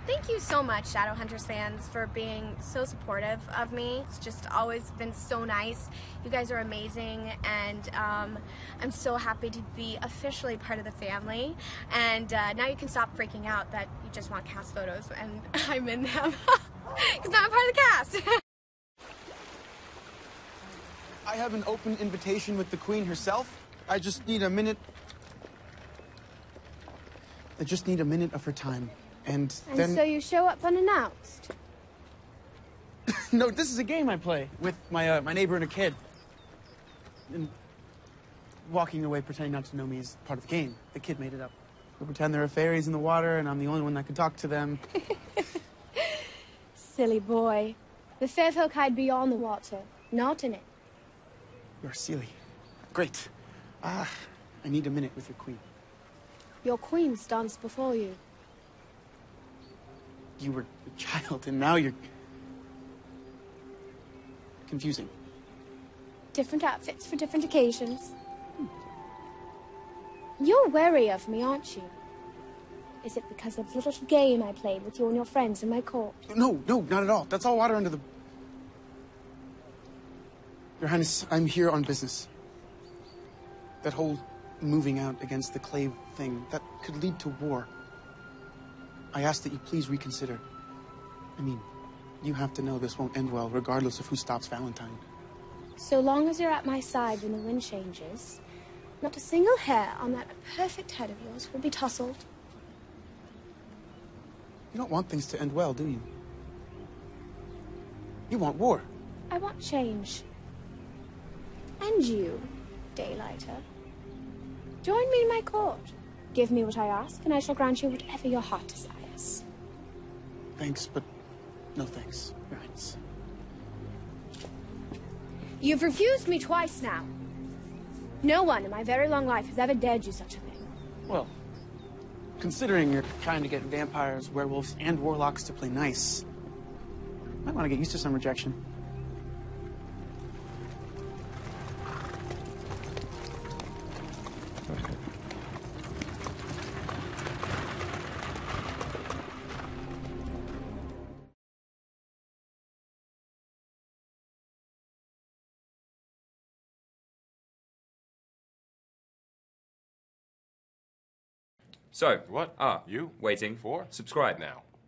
Thank you so much, Shadowhunters fans, for being so supportive of me. It's just always been so nice. You guys are amazing, and I'm so happy to be officially part of the family. And now you can stop freaking out that you just want cast photos and I'm in them. Because now I'm part of the cast. I have an open invitation with the Queen herself. I just need a minute. I just need a minute of her time. And then... so you show up unannounced? No, this is a game I play with my neighbor and a kid. And walking away pretending not to know me is part of the game. The kid made it up. We pretend there are fairies in the water and I'm the only one that can talk to them. Silly boy. The fair folk hide beyond the water, not in it. You're silly. Great. I need a minute with your queen. Your queen's danced before you. You were a child, and now you're... confusing. Different outfits for different occasions. You're wary of me, aren't you? Is it because of the little game I played with you and your friends in my court? No, not at all. That's all water under the... Your Highness, I'm here on business. That whole moving out against the Clave thing, that could lead to war. I ask that you please reconsider. I mean, you have to know this won't end well, regardless of who stops Valentine. So long as you're at my side when the wind changes, not a single hair on that perfect head of yours will be tousled. You don't want things to end well, do you? You want war. I want change. And you, Daylighter. Join me in my court. Give me what I ask, and I shall grant you whatever your heart desires. Thanks, but no thanks, Your Highness. You've refused me twice now. No one in my very long life has ever dared you such a thing. Well, considering you're trying to get vampires, werewolves, and warlocks to play nice, might want to get used to some rejection. So, What? are You? waiting For? Subscribe now.